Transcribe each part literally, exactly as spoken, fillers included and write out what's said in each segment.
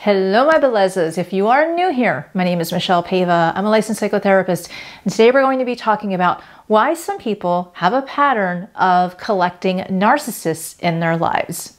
Hello, my belezas. If you are new here, my name is Michele Paiva. I'm a licensed psychotherapist, and today we're going to be talking about why some people have a pattern of collecting narcissists in their lives.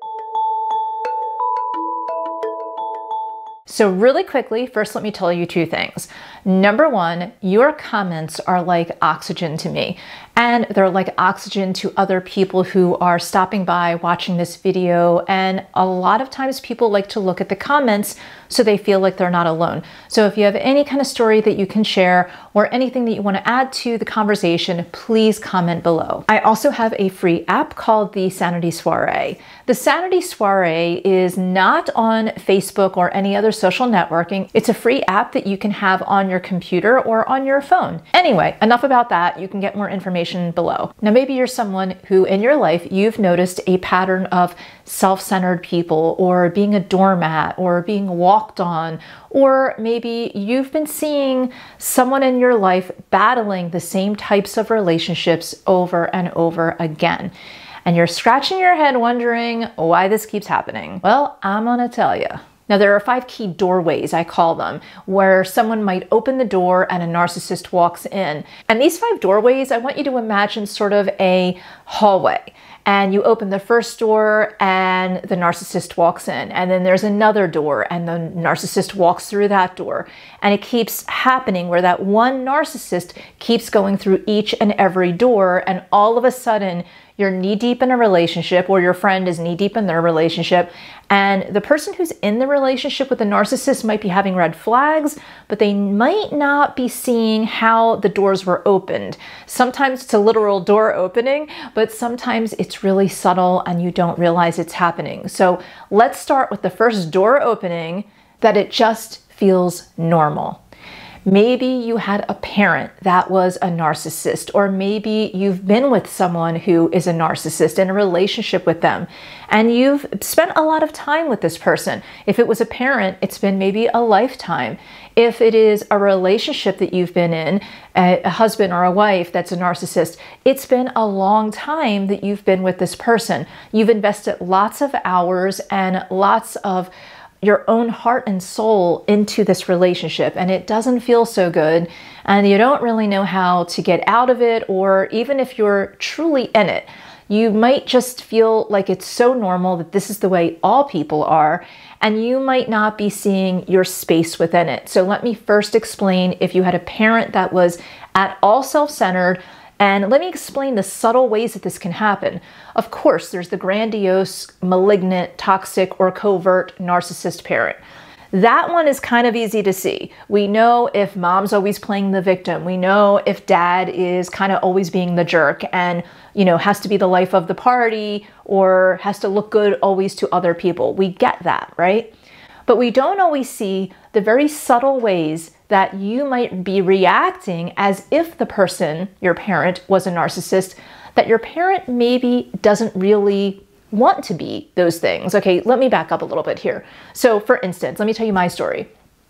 So really quickly, first let me tell you two things. Number one, your comments are like oxygen to me, and they're like oxygen to other people who are stopping by watching this video. And a lot of times people like to look at the comments so they feel like they're not alone. So if you have any kind of story that you can share or anything that you want to add to the conversation, please comment below. I also have a free app called the Sanity Soiree. The Sanity Soiree is not on Facebook or any other social networking. It's a free app that you can have on your computer or on your phone. Anyway, enough about that. You can get more information below. Now, maybe you're someone who in your life, you've noticed a pattern of self-centered people, or being a doormat, or being walked on, or maybe you've been seeing someone in your life battling the same types of relationships over and over again. And you're scratching your head wondering why this keeps happening. Well, I'm gonna tell you. Now, there are five key doorways, I call them, where someone might open the door and a narcissist walks in. And these five doorways, I want you to imagine sort of a hallway. And you open the first door and the narcissist walks in. And then there's another door and the narcissist walks through that door. And it keeps happening where that one narcissist keeps going through each and every door. And all of a sudden, you're knee-deep in a relationship, or your friend is knee-deep in their relationship, and the person who's in the relationship with the narcissist might be having red flags, but they might not be seeing how the doors were opened. Sometimes it's a literal door opening, but sometimes it's really subtle and you don't realize it's happening. So let's start with the first door opening, that it just feels normal. Maybe you had a parent that was a narcissist, or maybe you've been with someone who is a narcissist in a relationship with them, and you've spent a lot of time with this person. If it was a parent, it's been maybe a lifetime. If it is a relationship that you've been in, a husband or a wife that's a narcissist, it's been a long time that you've been with this person. You've invested lots of hours and lots of your own heart and soul into this relationship, and it doesn't feel so good, and you don't really know how to get out of it, or even if you're truly in it, you might just feel like it's so normal that this is the way all people are, and you might not be seeing your space within it. So let me first explain if you had a parent that was at all self-centered, and let me explain the subtle ways that this can happen. Of course, there's the grandiose, malignant, toxic, or covert narcissist parent. That one is kind of easy to see. We know if mom's always playing the victim. We know if dad is kind of always being the jerk and, you know, has to be the life of the party or has to look good always to other people. We get that, right? But we don't always see the very subtle ways that you might be reacting as if the person, your parent, was a narcissist, that your parent maybe doesn't really want to be those things. Okay, let me back up a little bit here. So for instance, let me tell you my story.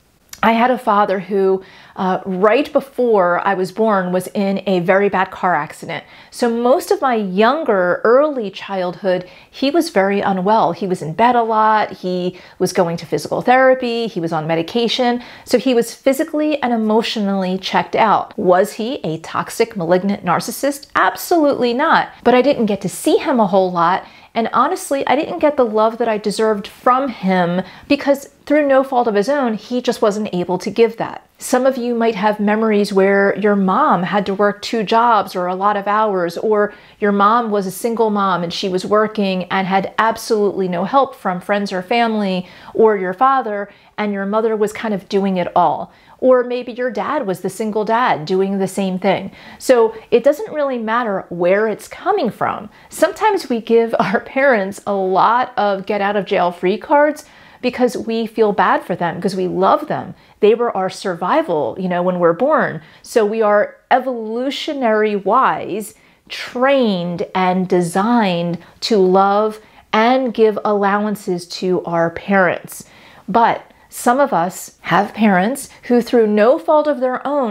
I had a father who, uh, right before I was born, was in a very bad car accident. So most of my younger, early childhood, he was very unwell. He was in bed a lot. He was going to physical therapy. He was on medication. So he was physically and emotionally checked out. Was he a toxic, malignant narcissist? Absolutely not. But I didn't get to see him a whole lot. And honestly, I didn't get the love that I deserved from him because through no fault of his own, he just wasn't able to give that. Some of you might have memories where your mom had to work two jobs or a lot of hours, or your mom was a single mom and she was working and had absolutely no help from friends or family, or your father, and your mother was kind of doing it all. Or maybe your dad was the single dad doing the same thing. So it doesn't really matter where it's coming from. Sometimes we give our parents a lot of get out of jail free cards because we feel bad for them, because we love them. They were our survival, you know, when we're born. So we are evolutionary wise trained and designed to love and give allowances to our parents. But some of us have parents who, through no fault of their own,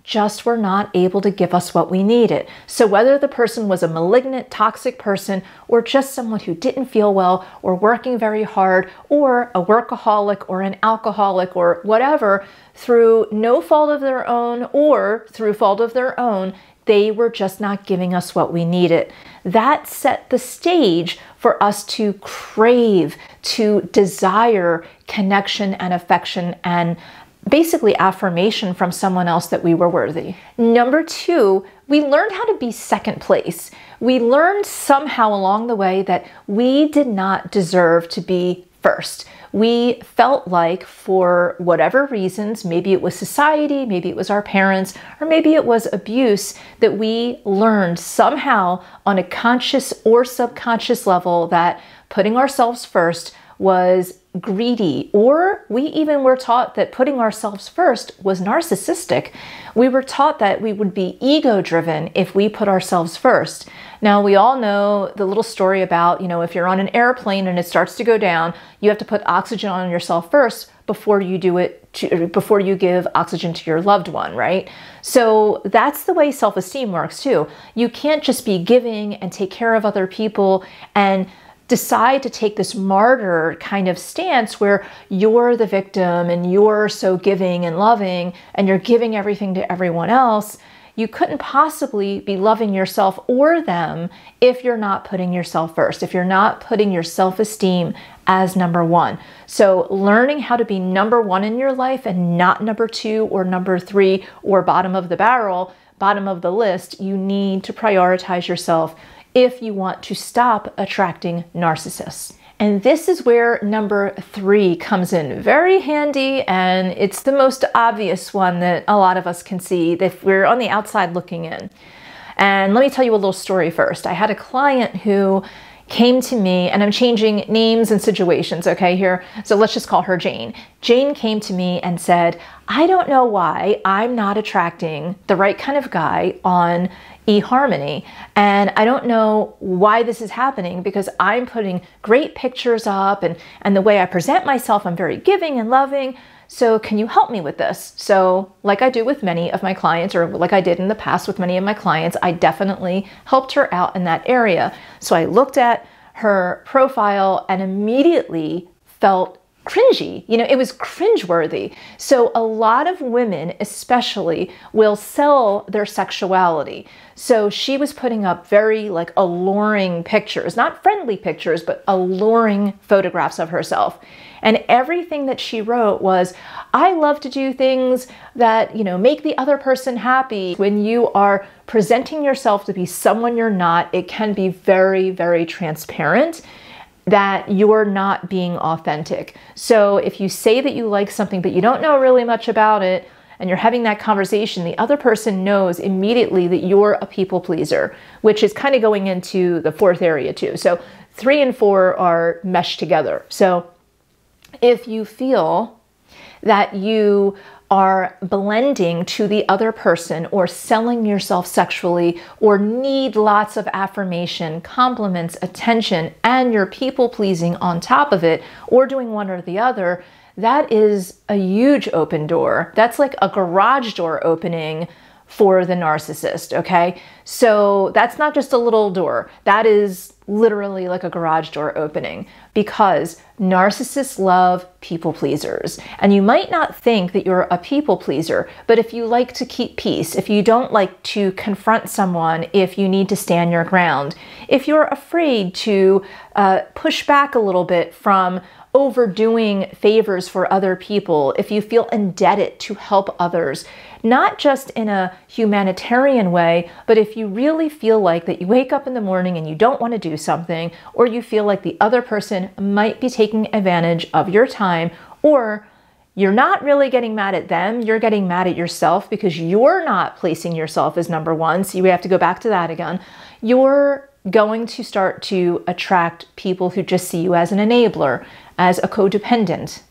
just were not able to give us what we needed. So whether the person was a malignant, toxic person, or just someone who didn't feel well, or working very hard, or a workaholic, or an alcoholic, or whatever, through no fault of their own or through fault of their own, they were just not giving us what we needed. That set the stage for us to crave, to desire connection and affection and basically affirmation from someone else that we were worthy. Number two, we learned how to be second place. We learned somehow along the way that we did not deserve to be first. We felt like for whatever reasons, maybe it was society, maybe it was our parents, or maybe it was abuse, that we learned somehow on a conscious or subconscious level that putting ourselves first was greedy, or we even were taught that putting ourselves first was narcissistic. We were taught that we would be ego-driven if we put ourselves first. Now, we all know the little story about, you know, if you're on an airplane and it starts to go down, you have to put oxygen on yourself first before you do it, to, before you give oxygen to your loved one, right? So that's the way self-esteem works too. You can't just be giving and take care of other people and decide to take this martyr kind of stance where you're the victim and you're so giving and loving and you're giving everything to everyone else. You couldn't possibly be loving yourself or them if you're not putting yourself first, if you're not putting your self-esteem as number one. So learning how to be number one in your life and not number two or number three or bottom of the barrel, bottom of the list, you need to prioritize yourself if you want to stop attracting narcissists. And this is where number three comes in very handy, and it's the most obvious one that a lot of us can see if we're on the outside looking in. And let me tell you a little story first. I had a client who came to me, and I'm changing names and situations, okay, here. So let's just call her Jane. Jane came to me and said, I don't know why I'm not attracting the right kind of guy on eHarmony. And I don't know why this is happening because I'm putting great pictures up and, and the way I present myself, I'm very giving and loving. So can you help me with this? So like I do with many of my clients, or like I did in the past with many of my clients, I definitely helped her out in that area. So I looked at her profile and immediately felt cringy. You know, it was cringeworthy. So a lot of women especially will sell their sexuality. So she was putting up very like alluring pictures, not friendly pictures, but alluring photographs of herself. And everything that she wrote was, I love to do things that, you know, make the other person happy. When you are presenting yourself to be someone you're not, it can be very, very transparent that you're not being authentic. So if you say that you like something, but you don't know really much about it, and you're having that conversation, the other person knows immediately that you're a people pleaser, which is kind of going into the fourth area too. So three and four are meshed together. So if you feel that you are blending to the other person or selling yourself sexually or need lots of affirmation, compliments, attention, and you're people pleasing on top of it or doing one or the other, that is a huge open door. That's like a garage door opening for the narcissist, okay? So that's not just a little door. That is literally like a garage door opening because narcissists love people pleasers. And you might not think that you're a people pleaser, but if you like to keep peace, if you don't like to confront someone, if you need to stand your ground, if you're afraid to uh, push back a little bit from overdoing favors for other people, if you feel indebted to help others, not just in a humanitarian way, but if you really feel like that you wake up in the morning and you don't want to do something, or you feel like the other person might be taking advantage of your time, or you're not really getting mad at them, you're getting mad at yourself because you're not placing yourself as number one. So we have to go back to that again. You're going to start to attract people who just see you as an enabler, as a codependent.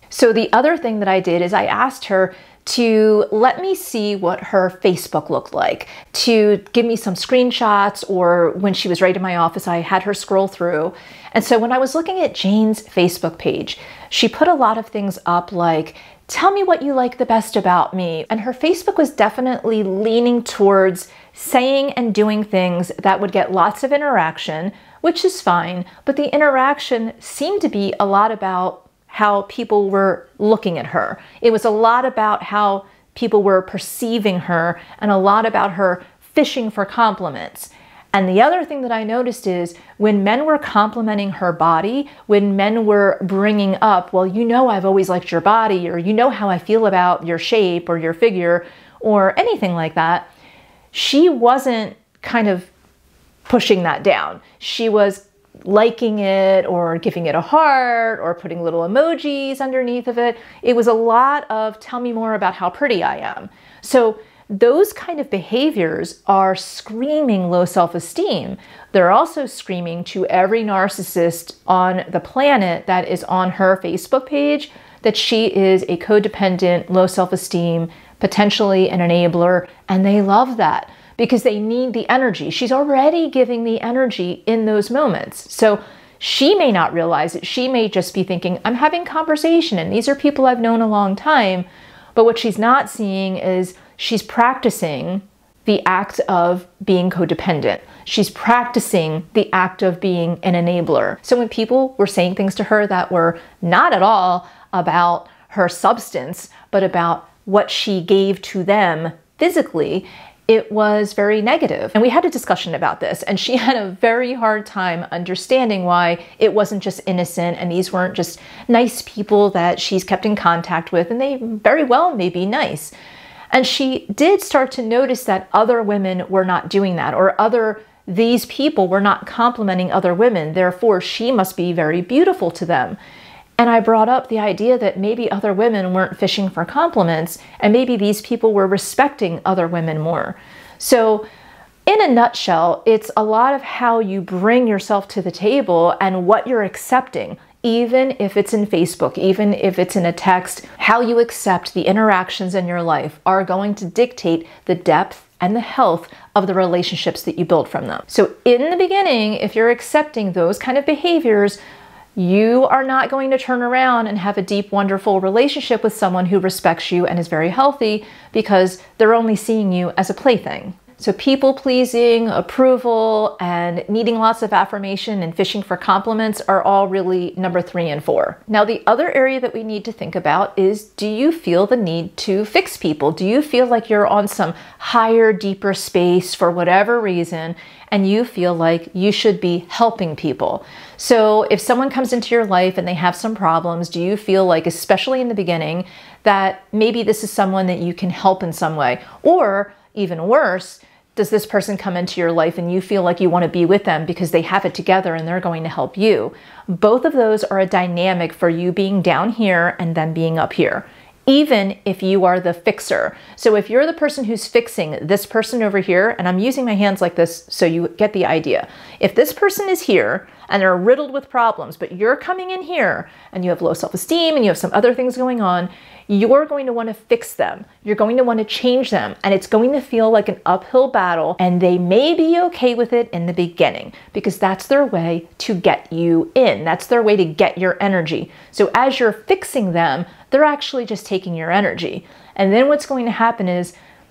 So the other thing that I did is I asked her to let me see what her Facebook looked like, to give me some screenshots, or when she was right in my office, I had her scroll through. And so when I was looking at Jane's Facebook page, she put a lot of things up like, tell me what you like the best about me. And her Facebook was definitely leaning towards saying and doing things that would get lots of interaction, which is fine. But the interaction seemed to be a lot about how people were looking at her. It was a lot about how people were perceiving her and a lot about her fishing for compliments. And the other thing that I noticed is when men were complimenting her body, when men were bringing up, well, you know, I've always liked your body, or you know how I feel about your shape or your figure or anything like that, she wasn't kind of pushing that down. She was liking it or giving it a heart or putting little emojis underneath of it. It was a lot of tell me more about how pretty I am. So those kind of behaviors are screaming low self-esteem. They're also screaming to every narcissist on the planet that is on her Facebook page that she is a codependent, low self-esteem, potentially an enabler, and they love that, because they need the energy. She's already giving the energy in those moments. So she may not realize it. She may just be thinking, I'm having conversation and these are people I've known a long time. But what she's not seeing is she's practicing the act of being codependent. She's practicing the act of being an enabler. So when people were saying things to her that were not at all about her substance, but about what she gave to them physically, it was very negative. And we had a discussion about this, and she had a very hard time understanding why it wasn't just innocent and these weren't just nice people that she's kept in contact with, and they very well may be nice. And she did start to notice that other women were not doing that, or other these people were not complimenting other women, therefore she must be very beautiful to them. And I brought up the idea that maybe other women weren't fishing for compliments, and maybe these people were respecting other women more. So in a nutshell, it's a lot of how you bring yourself to the table and what you're accepting, even if it's in Facebook, even if it's in a text. How you accept the interactions in your life are going to dictate the depth and the health of the relationships that you build from them. So in the beginning, if you're accepting those kind of behaviors, you are not going to turn around and have a deep, wonderful relationship with someone who respects you and is very healthy, because they're only seeing you as a plaything. So people pleasing, approval, and needing lots of affirmation and fishing for compliments are all really number three and four. Now, the other area that we need to think about is, do you feel the need to fix people? Do you feel like you're on some higher, deeper space for whatever reason, and you feel like you should be helping people? So if someone comes into your life and they have some problems, do you feel like, especially in the beginning, that maybe this is someone that you can help in some way? Or even worse, does this person come into your life and you feel like you want to be with them because they have it together and they're going to help you? Both of those are a dynamic for you being down here and them being up here, even if you are the fixer. So if you're the person who's fixing this person over here, and I'm using my hands like this so you get the idea. If this person is here and they're riddled with problems, but you're coming in here and you have low self-esteem and you have some other things going on, you're going to want to fix them. You're going to want to change them, and it's going to feel like an uphill battle, and they may be okay with it in the beginning because that's their way to get you in. That's their way to get your energy. So as you're fixing them, they're actually just taking your energy. And then what's going to happen is,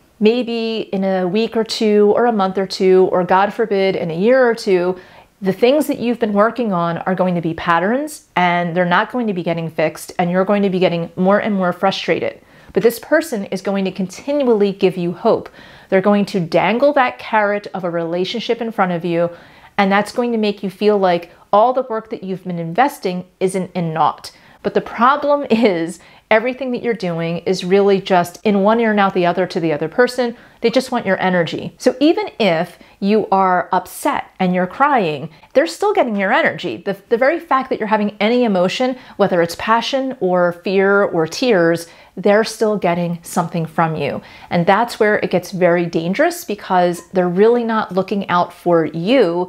maybe in a week or two or a month or two, or God forbid in a year or two, the things that you've been working on are going to be patterns, and they're not going to be getting fixed, and you're going to be getting more and more frustrated. But this person is going to continually give you hope. They're going to dangle that carrot of a relationship in front of you, and that's going to make you feel like all the work that you've been investing isn't in naught. But the problem is, everything that you're doing is really just in one ear and out the other to the other person. They just want your energy. So even if you are upset and you're crying, they're still getting your energy. The, the very fact that you're having any emotion, whether it's passion or fear or tears, they're still getting something from you. And that's where it gets very dangerous, because they're really not looking out for you.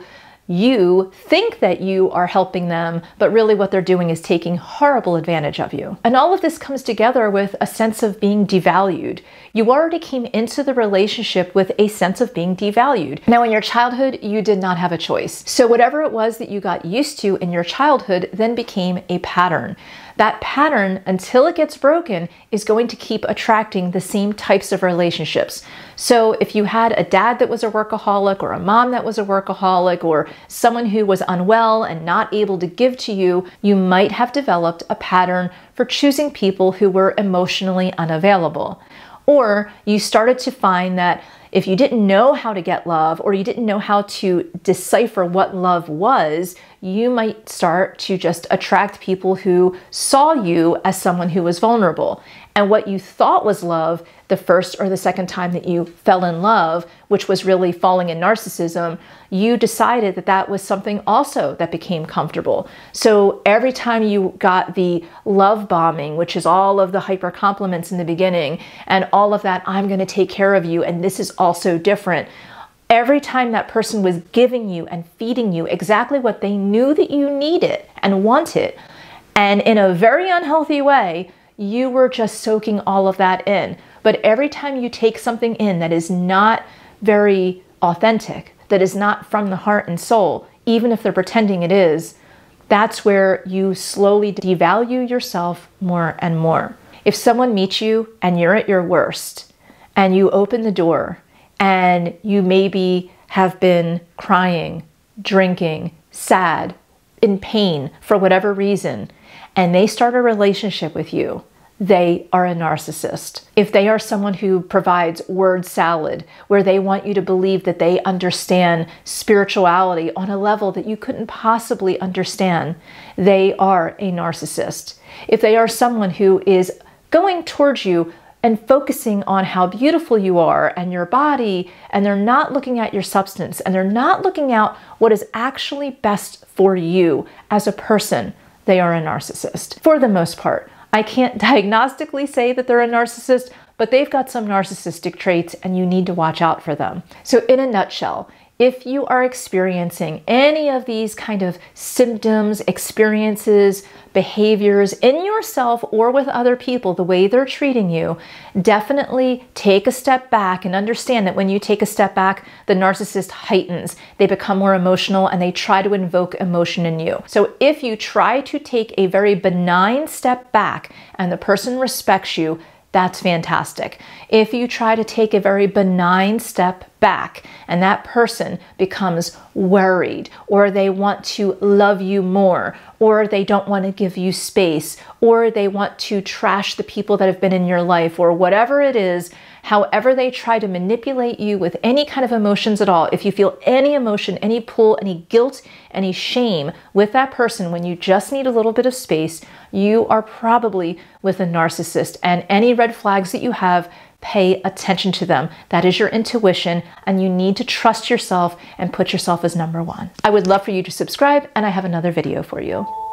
you think that you are helping them, but really what they're doing is taking horrible advantage of you. And all of this comes together with a sense of being devalued. You already came into the relationship with a sense of being devalued. Now, in your childhood, you did not have a choice. So whatever it was that you got used to in your childhood then became a pattern. That pattern, until it gets broken, is going to keep attracting the same types of relationships. So if you had a dad that was a workaholic, or a mom that was a workaholic, or someone who was unwell and not able to give to you, you might have developed a pattern for choosing people who were emotionally unavailable. Or you started to find that if you didn't know how to get love, or you didn't know how to decipher what love was, you might start to just attract people who saw you as someone who was vulnerable. And what you thought was love the first or the second time that you fell in love, which was really falling in narcissism, you decided that that was something also that became comfortable. So every time you got the love bombing, which is all of the hyper compliments in the beginning, and all of that, I'm going to take care of you, and this is also different. Every time that person was giving you and feeding you exactly what they knew that you needed and wanted, and in a very unhealthy way, you were just soaking all of that in. But every time you take something in that is not very authentic, that is not from the heart and soul, even if they're pretending it is, that's where you slowly devalue yourself more and more. If someone meets you and you're at your worst, and you open the door, and you maybe have been crying, drinking, sad, in pain for whatever reason, and they start a relationship with you, they are a narcissist. If they are someone who provides word salad, where they want you to believe that they understand spirituality on a level that you couldn't possibly understand, they are a narcissist. If they are someone who is going towards you and focusing on how beautiful you are and your body, and they're not looking at your substance, and they're not looking at what is actually best for you as a person, they are a narcissist. For the most part. I can't diagnostically say that they're a narcissist, but they've got some narcissistic traits and you need to watch out for them. So in a nutshell, if you are experiencing any of these kind of symptoms, experiences, behaviors in yourself or with other people, the way they're treating you, definitely take a step back and understand that when you take a step back, the narcissist heightens. They become more emotional and they try to invoke emotion in you. So if you try to take a very benign step back and the person respects you, that's fantastic. If you try to take a very benign step back and that person becomes worried, or they want to love you more, or they don't want to give you space, or they want to trash the people that have been in your life, or whatever it is, however they try to manipulate you with any kind of emotions at all, if you feel any emotion, any pull, any guilt, any shame with that person when you just need a little bit of space, you are probably with a narcissist. And any red flags that you have, pay attention to them. That is your intuition, and you need to trust yourself and put yourself as number one. I would love for you to subscribe, and I have another video for you.